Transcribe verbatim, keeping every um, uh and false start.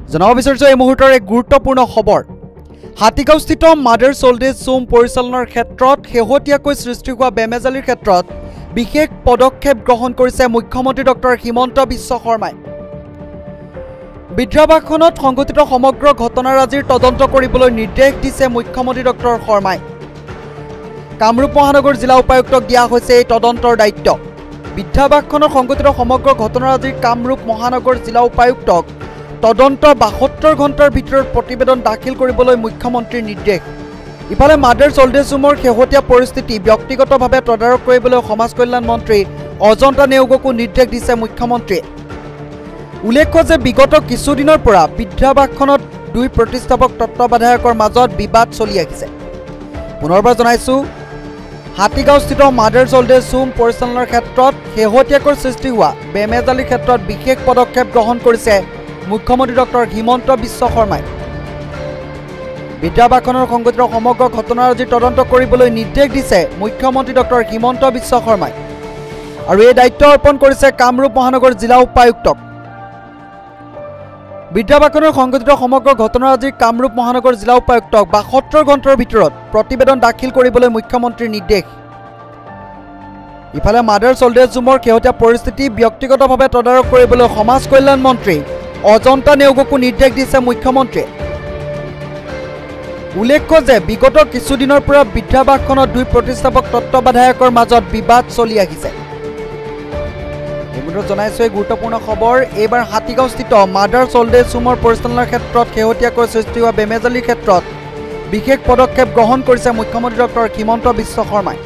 জনাব বিচাৰিছো এই মুহূৰ্তৰ এক গুৰুত্বপূৰ্ণ খবৰ হাতীগাঁওস্থিত মাদাৰ ওল্ড এজ হোম পৰিচালনাৰ ক্ষেত্ৰত শেহতীয়াকৈ সৃষ্টি হোৱা বেমেজালিৰ ক্ষেত্ৰত বিশেষ পদক্ষেপ গ্ৰহণ কৰিছে মুখ্যমন্ত্ৰী ডক্টৰ হিমন্ত বিশ্ব শৰ্মাই বিদ্যাবাসখনত সংঘটিত সমগ্ৰ ঘটনাৰাজিৰ তদন্ত কৰিবলৈ নিৰ্দেশ দিছে মুখ্যমন্ত্ৰী ডক্টৰ শৰ্মাই কামৰূপ মহানগৰ জিলা উপায়ুক্তক দিয়া হৈছে এই তদন্তৰ দায়িত্ব বিদ্যাবাসখনৰ সংঘটিত সমগ্ৰ ঘটনাৰাজিৰ কামৰূপ মহানগৰ জিলা উপায়ুক্তক তদন্ত বাসত্তৰ ঘণ্টাৰ ভিতৰত প্ৰতিবেদন দাখিল কৰিবলৈ মুখ্যমন্ত্ৰীৰ নিৰ্দেশ ইফালে মাদাৰ ওল্ড এজ হোমৰ শেহতীয়া পৰিস্থিতি ব্যক্তিগতভাৱে তদাৰক কৰিবলৈ সমাজ কল্যাণ মন্ত্ৰী অজন্তা নেওগকো নিৰ্দেশ দিছে মুখ্যমন্ত্ৰীয়ে উল্লেখ্য যে বিগত কিছুদিনৰ পৰা বিদ্যাবাসখনত দুই প্ৰতিষ্ঠাপক তত্ত্বাৱধায়কৰ মাজত বিবাদ চলি আহিছে পুনৰবাৰ জনাইছো হাতীগাঁওস্থিত মাদাৰ ওল্ড এজ হোম পৰিচালনাৰ ক্ষেত্ৰত শেহতীয়াকৈ সৃষ্টি হোৱা বেমেজালিৰ ক্ষেত্ৰত বিশেষ পদক্ষেপ গ্ৰহণ কৰিছে মুখ্যমন্ত্ৰী ডক্টৰ হিমন্ত বিশ্ব শৰ্মাই বিদ্যাবাসখনৰ সংঘটিত সমগ্ৰ ঘটনাৰাজিৰ তদন্ত কৰিবলৈ নিৰ্দেশ দিছে মুখ্যমন্ত্ৰী ডক্টৰ হিমন্ত বিশ্ব শৰ্মাই আৰু এই দায়িত্ব অৰ্পণ কৰিছে কামৰূপ মহানগৰ জিলা উপায়ুক্তক বিদ্যাবাসখনৰ সংঘটিত সমগ্ৰ ঘটনাৰাজিৰ কামৰূপ মহানগৰ জিলা উপায়ুক্তক বাসত্তৰ ঘণ্টাৰ ভিতৰত প্ৰতিবেদন দাখিল কৰিবলৈ মুখ্যমন্ত্ৰীৰ নিৰ্দেশ ইফালে মাদাৰ ওল্ড এজ হোমৰ শেহতীয়া পৰিস্থিতি ব্যক্তিগতভাৱে তদাৰক কৰিবলৈ সমাজ কল্যাণ মন্ত্ৰী অজন্তা নেওগকো নিৰ্দেশ দিছে মুখ্যমন্ত্ৰীয়ে উল্লেখ্য যে বিগত কিছুদিনৰ পৰা বিদ্যাবাসখনত দুই প্ৰতিষ্ঠাপক তত্ত্বাৱধায়কৰ মাজত বিবাদ চলি আহিছে এইমুহূৰ্তত জনাইছো এই গুৰুত্বপূৰ্ণ খবৰ এইবাৰ হাতীগাঁওস্থিত মাদাৰ ওল্ড এজ হোমৰ পৰিচালনাৰ ক্ষেত্ৰত শেহতীয়াকৈ সৃষ্টি হোৱা বেমেজালিৰ ক্ষেত্ৰত বিশেষ পদক্ষেপ গ্ৰহণ কৰিছে মুখ্যমন্ত্ৰী ডক্টৰ হিমন্ত বিশ্ব শৰ্মাই